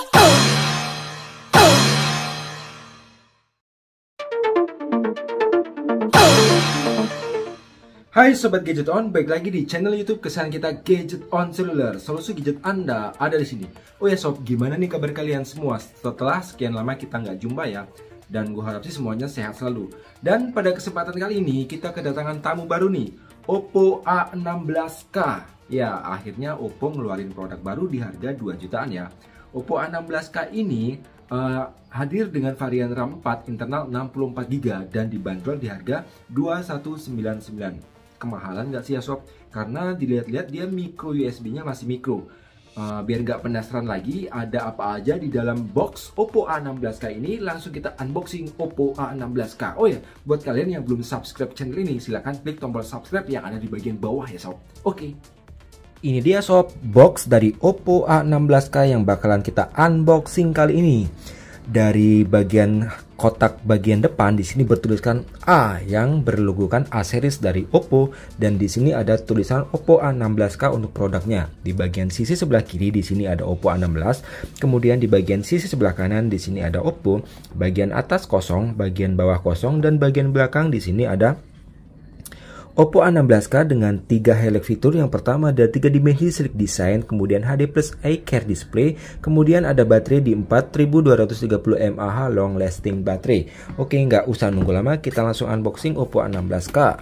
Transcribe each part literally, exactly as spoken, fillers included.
Hai Sobat Gadget On, baik lagi di channel YouTube kesayangan kita Gadget On Seluler. Solusi gadget Anda ada di sini. Oh ya Sob, gimana nih kabar kalian semua? Setelah sekian lama kita nggak jumpa ya. Dan gue harap sih semuanya sehat selalu. Dan pada kesempatan kali ini kita kedatangan tamu baru nih, Oppo A enam belas K. Ya, akhirnya Oppo ngeluarin produk baru di harga dua jutaan ya. Oppo A enam belas K ini uh, hadir dengan varian RAM empat internal enam puluh empat giga dan dibanderol di harga dua ribu seratus sembilan puluh sembilan. Kemahalan nggak sih ya sob? Karena dilihat-lihat dia micro U S B-nya masih micro. Uh, biar nggak penasaran lagi, ada apa aja di dalam box Oppo A enam belas K ini, langsung kita unboxing Oppo A enam belas K. Oh ya, buat kalian yang belum subscribe channel ini, silahkan klik tombol subscribe yang ada di bagian bawah ya sob. Oke. Okay. Ini dia sob, box dari Oppo A enam belas K yang bakalan kita unboxing kali ini. Dari bagian kotak bagian depan di sini bertuliskan A yang berlogokan A series dari Oppo, dan di sini ada tulisan Oppo A enam belas K untuk produknya. Di bagian sisi sebelah kiri di sini ada Oppo A enam belas, kemudian di bagian sisi sebelah kanan di sini ada Oppo, bagian atas kosong, bagian bawah kosong, dan bagian belakang di sini ada Oppo A enam belas K dengan tiga highlight fitur. Yang pertama ada tiga dimensi sleek design, kemudian H D plus eye care display, kemudian ada baterai di empat ribu dua ratus tiga puluh mAh long lasting baterai. Oke, nggak usah nunggu lama, kita langsung unboxing Oppo A enam belas K.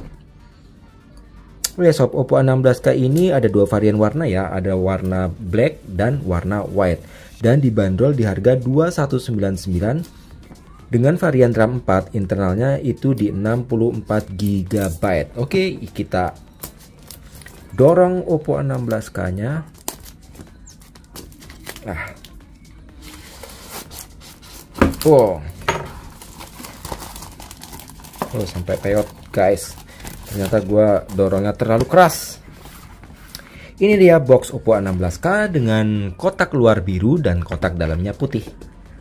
Oh ya sob, Oppo A enam belas K ini ada dua varian warna ya, ada warna black dan warna white, dan dibanderol di harga dua ribu seratus sembilan puluh sembilan. Dengan varian RAM empat, internalnya itu di enam puluh empat giga byte. Oke, kita dorong Oppo A enam belas K nya. Nah. Wow. Oh, sampai peot guys. Ternyata gua dorongnya terlalu keras. Ini dia box Oppo A enam belas K dengan kotak luar biru dan kotak dalamnya putih.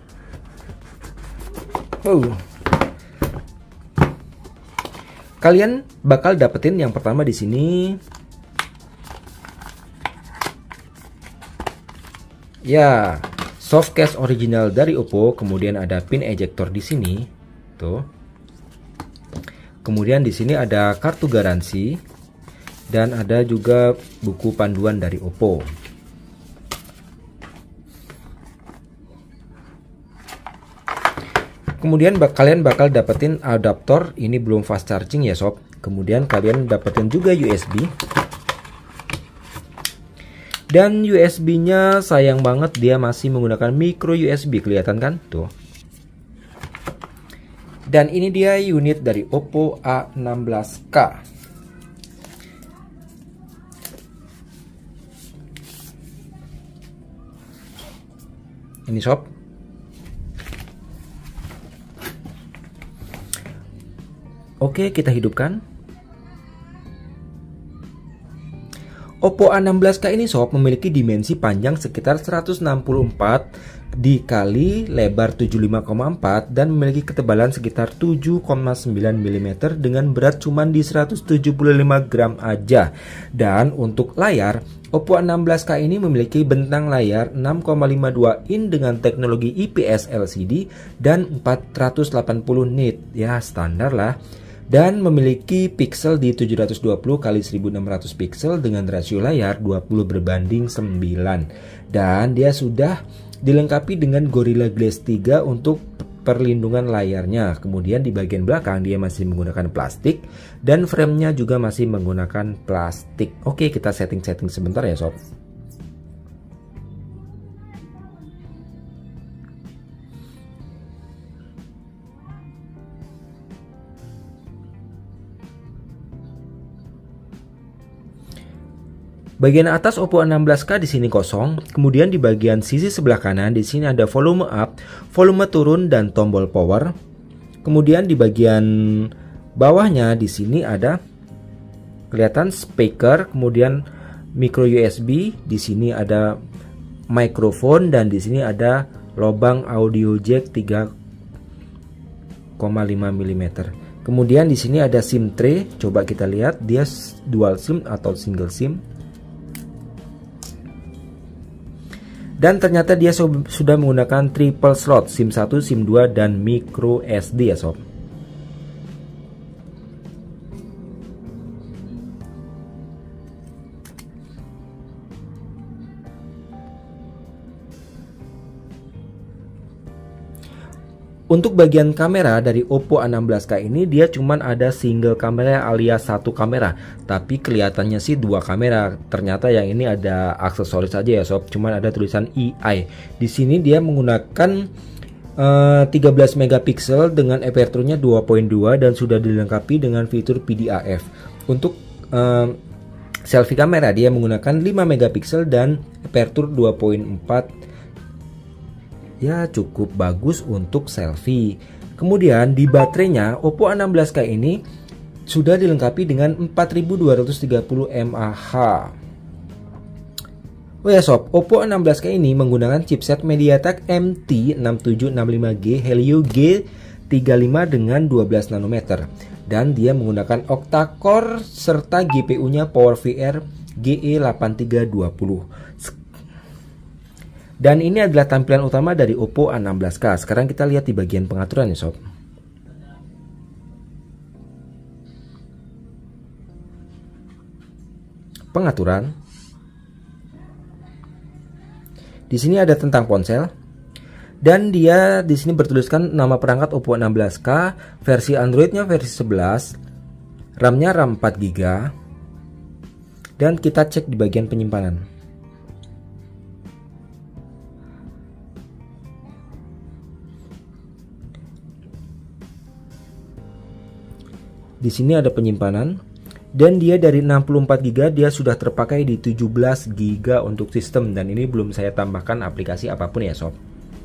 Oh. Kalian bakal dapetin yang pertama di sini. Ya, soft case original dari Oppo, kemudian ada pin ejector di sini. Tuh. Kemudian di sini ada kartu garansi dan ada juga buku panduan dari Oppo. Kemudian bak kalian bakal dapetin adaptor, ini belum fast charging ya sob. Kemudian kalian dapetin juga U S B. Dan U S B-nya sayang banget dia masih menggunakan micro U S B, kelihatan kan? Tuh. Dan ini dia unit dari Oppo A enam belas K. Ini sob. Oke, kita hidupkan. Oppo A enam belas K ini sob memiliki dimensi panjang sekitar seratus enam puluh empat dikali lebar tujuh puluh lima koma empat dan memiliki ketebalan sekitar tujuh koma sembilan milimeter dengan berat cuma di seratus tujuh puluh lima gram aja. Dan untuk layar, Oppo A enam belas K ini memiliki bentang layar enam koma lima dua inch dengan teknologi I P S L C D dan empat ratus delapan puluh nit. Ya, standar lah. Dan memiliki pixel di tujuh ratus dua puluh kali seribu enam ratus pixel dengan rasio layar dua puluh berbanding sembilan. Dan dia sudah dilengkapi dengan Gorilla Glass tiga untuk perlindungan layarnya. Kemudian di bagian belakang dia masih menggunakan plastik dan framenya juga masih menggunakan plastik. Oke, kita setting-setting sebentar ya sob. Bagian atas Oppo A enam belas K di sini kosong. Kemudian di bagian sisi sebelah kanan di sini ada volume up, volume turun, dan tombol power. Kemudian di bagian bawahnya di sini ada kelihatan speaker, kemudian micro U S B, di sini ada mikrofon, dan di sini ada lubang audio jack tiga koma lima milimeter. Kemudian di sini ada SIM tray. Coba kita lihat dia dual SIM atau single SIM. Dan ternyata dia sudah menggunakan triple slot, SIM satu, SIM dua, dan micro S D ya sob. Untuk bagian kamera dari Oppo A enam belas K ini dia cuman ada single kamera alias satu kamera, tapi kelihatannya sih dua kamera. Ternyata yang ini ada aksesoris saja ya sob, cuman ada tulisan E I. Di sini dia menggunakan uh, tiga belas megapiksel dengan aperture-nya dua koma dua dan sudah dilengkapi dengan fitur P D A F. Untuk uh, selfie kamera dia menggunakan lima megapiksel dan aperture dua koma empat. Ya cukup bagus untuk selfie. Kemudian di baterainya Oppo A enam belas K ini sudah dilengkapi dengan empat ribu dua ratus tiga puluh mAh. Oh ya sob, Oppo A enam belas K ini menggunakan chipset MediaTek M T enam tujuh enam lima G Helio G tiga puluh lima dengan dua belas nanometer. Dan dia menggunakan octa-core serta G P U-nya PowerVR G E delapan tiga dua nol. Dan ini adalah tampilan utama dari Oppo A enam belas K. Sekarang kita lihat di bagian pengaturan ya sob. Pengaturan. Di sini ada tentang ponsel. Dan dia di sini bertuliskan nama perangkat Oppo A enam belas K, versi Android-nya versi sebelas, RAM-nya RAM empat giga. Dan kita cek di bagian penyimpanan. Di sini ada penyimpanan dan dia dari enam puluh empat giga dia sudah terpakai di tujuh belas giga untuk sistem, dan ini belum saya tambahkan aplikasi apapun ya sob.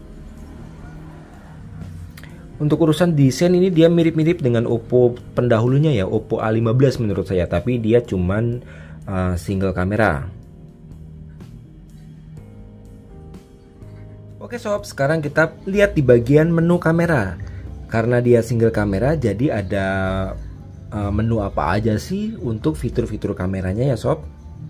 Untuk urusan desain ini dia mirip-mirip dengan Oppo pendahulunya ya, Oppo A lima belas menurut saya, tapi dia cuman uh, single kamera. Oke sob, sekarang kita lihat di bagian menu kamera. Karena dia single kamera jadi ada menu apa aja sih untuk fitur-fitur kameranya ya sob.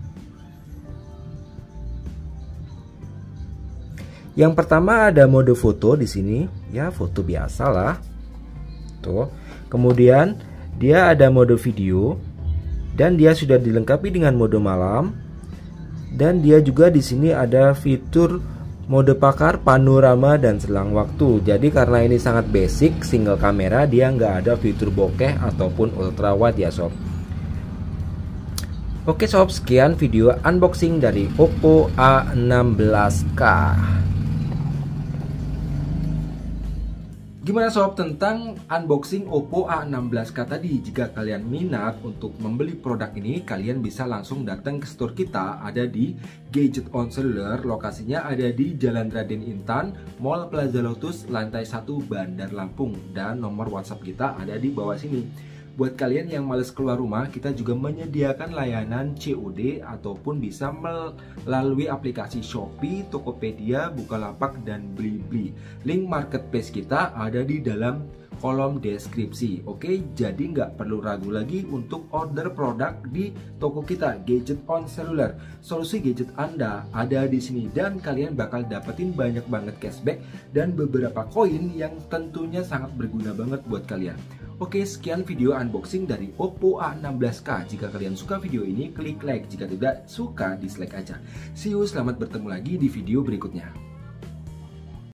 Yang pertama ada mode foto di sini, ya foto biasa lah. Tuh. Kemudian dia ada mode video dan dia sudah dilengkapi dengan mode malam. Dan dia juga di sini ada fitur mode pakar, panorama, dan selang waktu. Jadi karena ini sangat basic single kamera, dia nggak ada fitur bokeh ataupun ultra wide ya sob. Oke sob, sekian video unboxing dari Oppo A enam belas K. Gimana sob tentang unboxing Oppo A enam belas K tadi? Jika kalian minat untuk membeli produk ini, kalian bisa langsung datang ke store kita, ada di Gadget On Cellular. Lokasinya ada di Jalan Raden Intan, Mall Plaza Lotus, lantai satu, Bandar Lampung. Dan nomor WhatsApp kita ada di bawah sini. Buat kalian yang males keluar rumah, kita juga menyediakan layanan C O D ataupun bisa melalui aplikasi Shopee, Tokopedia, Bukalapak, dan Blibli. Link marketplace kita ada di dalam kolom deskripsi. Oke, jadi nggak perlu ragu lagi untuk order produk di toko kita, Gadget On Cellular. Solusi gadget Anda ada di sini dan kalian bakal dapetin banyak banget cashback dan beberapa koin yang tentunya sangat berguna banget buat kalian. Oke, sekian video unboxing dari Oppo A enam belas K. Jika kalian suka video ini, klik like. Jika tidak suka, dislike aja. See you, selamat bertemu lagi di video berikutnya.